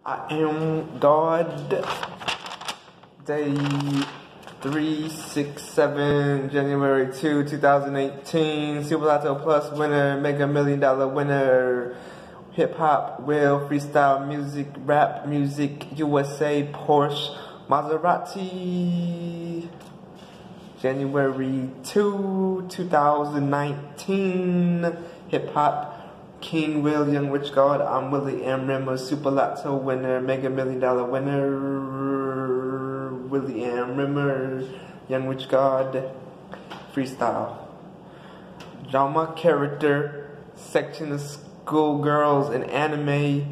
I am God. Day 367, January 2, 2018. Super Lotto Plus winner, Mega $1 Million winner. Hip hop, will, freestyle music, rap music, USA, Porsche, Maserati. January 2, 2019. Hip hop. King Will, Young Rich God, I'm Willie M. Rimmer, Super Lotto winner, Mega $1 Million winner, Willie M. Rimmer, Young Rich God, freestyle. Drama character, section of schoolgirls in anime,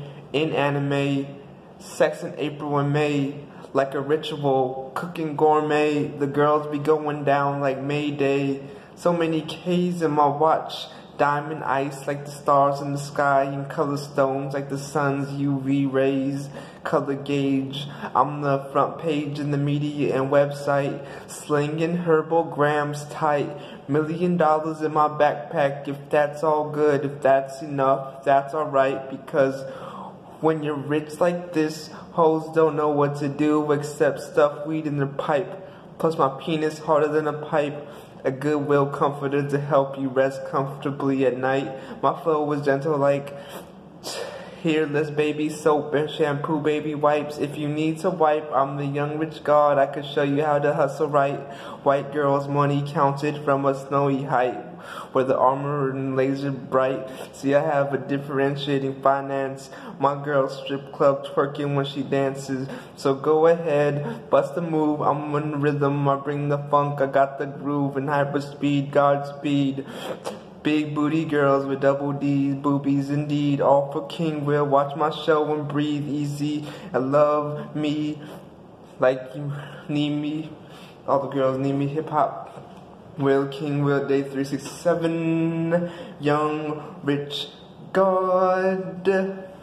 sex in April and May, like a ritual, cooking gourmet, the girls be going down like Mayday, so many K's in my watch. Diamond ice like the stars in the sky, and color stones like the sun's UV rays. Color gauge, I'm the front page in the media and website, slinging herbal grams tight. $1 million in my backpack, if that's all good, if that's enough, that's alright, because when you're rich like this, hoes don't know what to do except stuff weed in their pipe. Plus my penis harder than a pipe. A goodwill comforter to help you rest comfortably at night. My flow was gentle like hairless baby soap and shampoo baby wipes. If you need to wipe, I'm the young rich god. I can show you how to hustle right. White girls money counted from a snowy height, where the armor and laser bright. See, I have a differentiating finance. My girl strip club twerking when she dances. So go ahead, bust a move. I'm in rhythm, I bring the funk. I got the groove and hyper speed, Godspeed. Big booty girls with double D's, boobies indeed. All for King Will. Watch my show and breathe easy. And love me like you need me. All the girls need me. Hip hop. Will, King Will, day 367. Young Rich God.